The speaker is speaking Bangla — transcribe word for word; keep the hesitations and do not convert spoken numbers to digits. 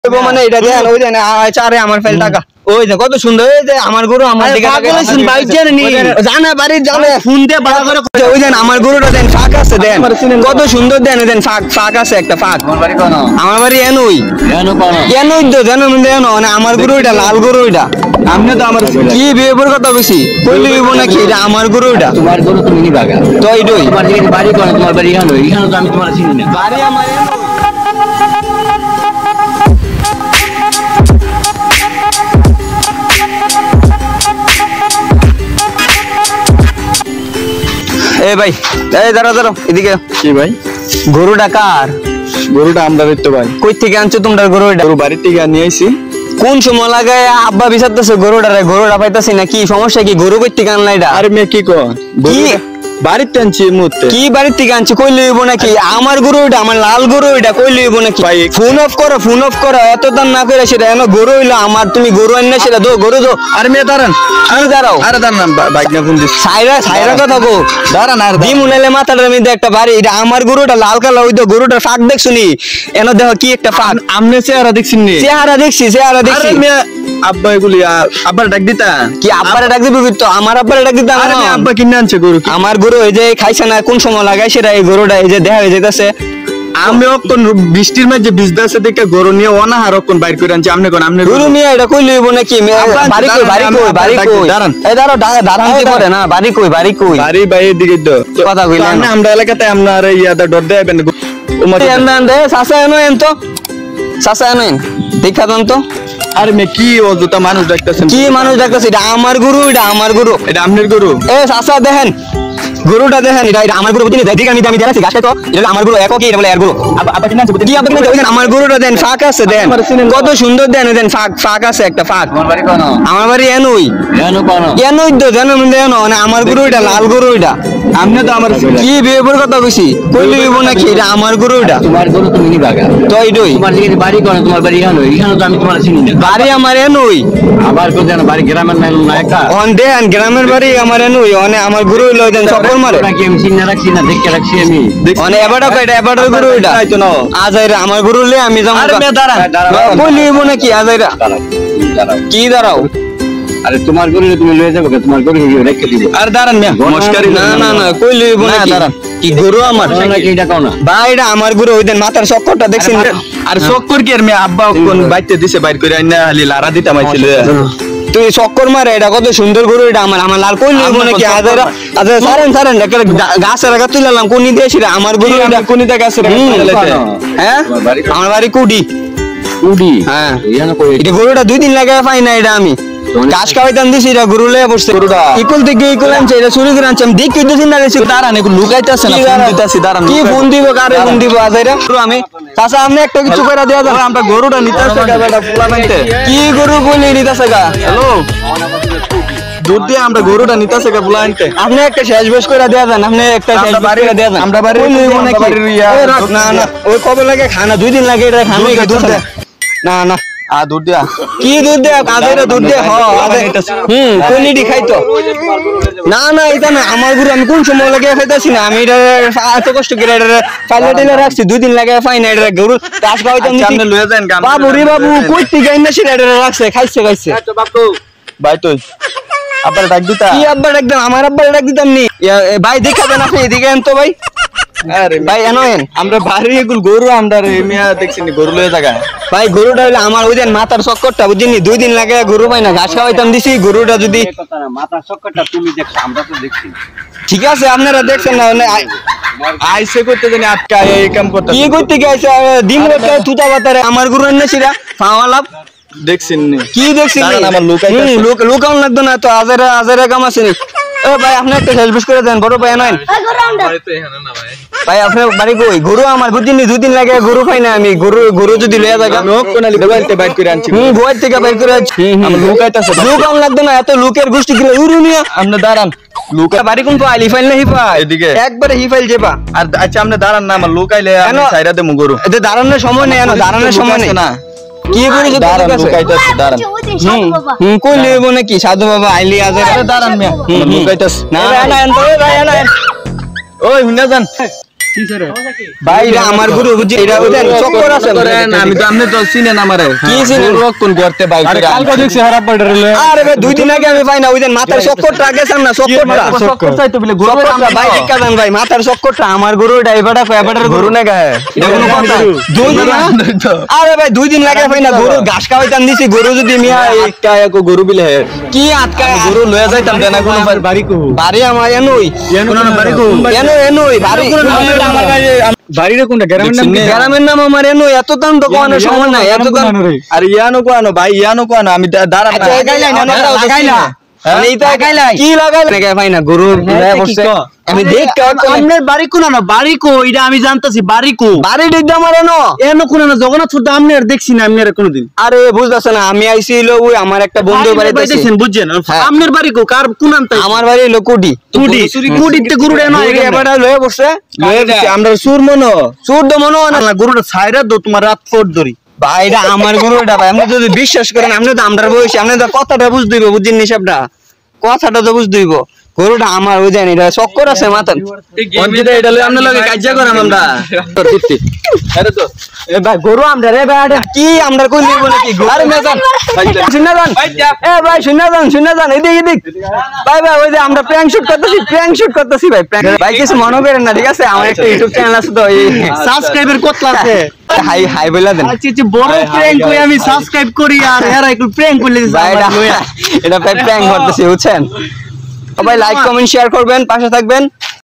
মানে এটা দেন ওই দেন চারে আমার ফেল টাকা ওই যে কত সুন্দর এই যে আমার গরু আমার দিকে তাকাইছেন বাইক জানেন নি জানা বাড়ি জানে ফোন দিয়ে বড় করে ওই দেন আমার গরুটা দেন ফাঁক আছে দেন কত সুন্দর দেন দেন ফাঁক ফাঁক আছে একটা ফাঁক আমার বাড়ি কোন আমার বাড়ি এনই এনো কোন এনই তো জানো মানে এনো মানে আমার গরু এটা লাল গরু এটা আপনি তো আমার কি বিয়ের কথা বেশি কইলি হইব নাকি এটা আমার গরু এটা তোমার গরু তুমি নিবাগা তো এইটাই তোমার দিকে বাড়ি কোন তোমার বাড়ি এনো এখানে তো আমি তোমার চিনি না বাড়ি আমার এ ভাই এই দাঁড়াও দাঁড়াও এদিকে কি ভাই গরুটা কার গরুটা আমরা তো ভাই কই থেকে আনছো তোমরা গরুটা গরু বাড়ি থেকে নিয়ে আইছি কোন সময় লাগায় আব্বা বিচারতেছে গরুটারে গরুটা পাইতাছি না কি সমস্যা কি গরু কই থেকে আনলা এটা আরে মে কি কো কি বাড়িতে আনছি মুতে কি বাড়ি থেকে আনছি কই লইব নাকি আমার গরু এটা আমার লাল গরু এটা কই লইব নাকি ভাই ফোন অফ করো ফোন অফ করো এত দান না করে সেটা এনো গরু হইলো আমার তুমি গরু আননা সেটা দো গরু দো আরে মে দাঁড়ান আরে দাঁড়াও আরে দাঁড়ান বাইক না ফোন দিস সাইরা সাইরা কথা গো দাঁড়ান আর দি মুনালে মাথাটার মধ্যে একটা বাড়ি এটা আমার গরুটা লাল কালো ওই তো গরুটার ফাঁক দেখছুনি এনো দেখো কি একটা ফাঁক আমনে চেহারা দেখছিনি চেহারা দেখছি চেহারা দেখছি আরে মে আব্বা এগুলি আব্বার ডাক দিতা কি আব্বারে ডাক দিবি তো আমার আব্বারে ডাক দিতা আরে আব্বা কিনে আনছে গরু আমার গরু এই যে খাইছে না কোন সময় লাগাই সেটা এই গরুটা এই যে দেখা হয়ে যাইতাছে আমি কোন বৃষ্টির মধ্যে ভিজদাছে দেখে গরু নিয়ে অনাহার কোন বাইর করে আনছি আমনে কোন আমনে গরু নিয়ে এটা কই লইব নাকি বাড়ি কই বাড়ি কই বাড়ি কই দাঁড়ান এই দাঁড়াও দাঁড়ানতে পারে না বাড়ি কই বাড়ি কই বাড়ি বাইরে দিকে তো কথা কইলেন না আমরা এলাকাতে আপনার ইয়াদা ডর দেবেন ওমা এন্ডান্ডে সাসা এনো এনতো সাসা এনো দেখা দেন তো আরে মে কি অযথা মানুষ দেখতেছেন কি মানুষ দেখতেছে এটা আমার গরু এটা আমার গরু এটা আপনার গরু এ সাসা দেখেন গরুটা দেখেন এটা এটা আমার গরু বুঝিনি দেখি আমি আমি দেখাচ্ছি গাছটা তো এটা আমার গরু একো কি এটা বলে এর গরু আপনি কিনা কি আপনি কিনা আমার গরুটা দেন ফাঁক আছে দেন কত সুন্দর দেন দেন ফাঁক ফাঁক আছে একটা ফাঁক আমার বাড়ি কোন আমার বাড়ি এনই এনো কোন এনই তো জানো মানে এনো মানে আমার গরু এটা লাল গরু এটা আপনি তো আমার কি বিয়ের কথা কইছি কইলি হইব নাকি এটা আমার গরু এটা তোমার গরু তুমি নিবাগা তো এইটাই তোমার দিকে বাড়ি কোন তোমার বাড়ি এনো এখানে তো আমি তোমার চিনি না বাড়ি আমার এনই আবার কো জানো বাড়ি গ্রামের না একা অন দেন গ্রামের বাড়ি আমার এনই মানে আমার গরু হইলো দেন সকল মারে নাকি আমি চিনি রাখছি না দেখে রাখছি আমি মানে এবারও কয়টা এবারও গরু এটা আইতো না আজাইরা আমার গরু লে আমি যাম আরে মে দাঁড়া কইলি হইব নাকি আজাইরা দাঁড়াও কি দাঁড়াও আরে তোমার গরু তুমি লয়ে যাবে তোমার গরু রেখে দিব আর দাঁড়ান মে নমস্কার না না না কইলি হইব না দাঁড়ান কি গরু আমার নাকি এটা কোন ভাই এটা আমার গরু ওই দেন মাথার চক্করটা দেখছেন আর চক্কর কি আর মে আব্বা কোন বাইতে দিছে বাইর করে আইনা খালি লারা দিতা মাইছিল তুই চক্কর মারে এটা কত সুন্দর গরু এটা আমার আমার লাল কই লইব নাকি আজারা আজারা সারেন সারেন গাছের আগা তুইলাম কোনি দিয়েছি আমার গরু এটা কোনিতে গাছের আগা তুইলাইতে হ্যাঁ আমার বাড়ি কুডি কুডি হ্যাঁ এটা গরুটা দুই দিন লাগে পাই না এটা আমি গাছ খাওয়াইতাম দিছি এটা গরু লয়ে বসছে গরুটা ইকুল থেকে ইকুল আনছে এটা চুরি করে আনছে আমি দেখ কিন্তু চিন্তা করছি দাঁড়ান একটু লুকাইতেছে না ফোন দিতেছি দাঁড়ান কি ফোন দিব কারে ফোন দিব আজাইরা আমি চাচা আপনি একটা কিছু করে দেয়া যাবে আমরা গরুটা নিতেছে গা বেটা পোলা নাইতে কি গরু কইলি নিতেছে গা হ্যালো দুধ দিয়ে আমরা গরুটা নিতেছে গা পোলা আনতে আপনি একটা শেষ বেশ করে দেয়া দেন আপনি একটা শেষ বেশ করে দেয়া দেন আমরা বাড়ি না না ওই কবে লাগে খানা দুই দিন লাগে এটা খানা দুধ না না আ দুধ দিয়া কি দুধ দিয়া আজাইরা দুধ দিয়া হ হুম কোনিডি খাইতো না না এটা না আমার গরু আমি কোন সময় লাগে খাইতাছি না আমি এটা এত কষ্ট করে এটা ফাইলে দিলে রাখছি দুই দিন লাগে ফাইন এটা গরু গাছ খাওয়াইতাম দিছি আপনি লয়ে যান গাম বাবু রে বাবু কই থেকে আইনা সেটা এটা রাখছে খাইছে খাইছে তো বাবু ভাই তুই আব্বার ডাক দিতা কি আব্বার ডাক দিতাম আমার আব্বার ডাক দিতাম নি ভাই দেখাবেন আপনি এদিকে আন তো ভাই আরে ভাই এনোয়েন আমরা বাড়ি এগুল গরু আমরা মিয়া দেখছিনি গরু লয়ে জায়গা ভাই গরুটা হইলো আমার ওই দিন মাথার চক্করটা বুঝিনি দুই দিন লাগে গরু পাই না ঘাস খাওয়াইতাম দিছি গরুটা যদি মাথার চক্করটা তুমি দেখছ আমরা তো দেখছি ঠিক আছে আপনারা দেখছেন না আইসে করতে জানি আটকা এই কাম করতে কি করতে গেছে দিন রাতে তুতা বাতারে আমার গরু এনেছিরা ফাওয়ালাপ দেখছেন কি দেখছেন আমার লোকাই লোক লোকাল লাগতো না তো আজারে আজারে কাম আছে নি এ ভাই আপনি একটা হেল্প করে দেন বড় ভাই নয় ভাই তো এখানে না ভাই ভাই আপনার বাড়ি কই গরু আমার বুঝিনি দুই দিন লাগে গরু খাই না আমি গরু গরু যদি লয়া জায়গা লোক কোনালি গোয়াইতে বাইর করে আনছি হুম গোয়াইতে থেকে বাইর করে আনছি আমার লোক আইতাছে লোক আম লাগতো না এত লোকের গোষ্ঠী গিলা উরুনিয়া আপনি দাঁড়ান লোক বাড়ি কোন পাইলি ফাইল না হিফা এদিকে একবারে হিফাইল যেবা আর আচ্ছা আপনি দাঁড়ান না আমার লোক আইলে আমি সাইরা দেমু গরু এতে দাঁড়ানোর সময় নেই না দাঁড়ানোর সময় নেই না কি করে যদি দাঁড়ান লুকাইতাছে দাঁড়ান হুম হুম কই লইব নাকি সাধু বাবা আইলি আজে দাঁড়ান মিয়া লুকাইতাছে না না না ভাই না ওই হুনা যান ভাই এটা আমার গরু বুঝছি এটা ওদের চক্কর আছে আমি তো আপনি তো চিনেন আমারে কি চিনেন কোন করতে ভাই আরে কালকে দেখছি হারাপ পাড়ে আরে ভাই দুই দিন আগে আমি পাই না ওইদিন মাথার চক্করটা গেছেন না চক্করটা চক্কর চাইতো বলে গরু চক্করটা ভাই দেখা দেন ভাই মাথার চক্করটা আমার গরু এটা এবারে এবারে গরু না গায় এটা কোনো কথা দুই দিন আরে ভাই দুই দিন লাগে পাই না গরু ঘাস খাওয়াইতাম দিছি গরু যদি মিয়া একটা এক গরু বিলে কি আটকা গরু লয়ে যাইতাম দেনা কোন বাড়ি কো বাড়ি আমার এনই কোন বাড়ি কো এনই এনই বাড়ি বাড়িরে কোনটা গ্রামের নাম গ্রামের নাম আমার এনই এত দাম তো কোন সময় না এত দাম আরে ইয়ানো কোয়ানো ভাই ইয়ানো কোয়ানো আমি দাঁড়া না লাগাইলাই না লাগাইলা আমি তো লাগাইলাই কি লাগাইলাই নাকি ভাই না গরু লয়ে বসে আমি দেখ আপনার বাড়ি কোন না বাড়ি কো এটা আমি জানতাছি বাড়ি কো বাড়ি দিক আমার এনো এনো কোন না জগন্নাথ ছুট আপনি আর দেখছি না আমি আর কোনদিন আরে বুঝতাছ না আমি আইছিল ওই আমার একটা বন্ধুর বাড়িতে দেখছেন বুঝছেন আপনার বাড়ি কো কার কোন আনতে আমার বাড়ি হলো কুডি কুডি কুডিতে গরুটা না এবারে লয়ে বসে লয়ে গেছে আমরা সুর মনো সুর তো মনে হয় না গরুটা ছাইরা দো তোমার রাত ফোর ধরি ভাই এটা আমার গরুটা ভাই আপনি যদি বিশ্বাস করেন আপনি তো আমরার বয়সী আপনি তো কথাটা বুঝ দিবে বুঝছেন হিসাবটা কথাটা তো বুঝ দিব গরুটা আমার ওই জানি এটা চক্কর আছে মাথান অঞ্জিতা এটা লই আপনার লগে কাজ করাম আমরা তোর দিতি আরে তো এ ভাই গরু আমরা রে ভাই কি আমরা কই নিব নাকি আরে মেজান শুনে যান এ ভাই শুনে যান শুনে যান এদিক এদিক ভাই ভাই ওই যে আমরা প্র্যাঙ্ক শুট করতেছি প্র্যাঙ্ক শুট করতেছি ভাই প্র্যাঙ্ক ভাই কিছু মনে করেন না ঠিক আছে আমার একটা ইউটিউব চ্যানেল আছে তো এই সাবস্ক্রাইবার কত আছে হাই হাই বলে দেন আচ্ছা আচ্ছা বড় প্র্যাঙ্ক কই আমি সাবস্ক্রাইব করি আর এরা একটু প্র্যাঙ্ক করলে ভাই এটা ভাই প্র্যাঙ্ক করতেছি বুঝছেন সবাই লাইক কমেন্ট শেয়ার করবেন পাশে থাকবেন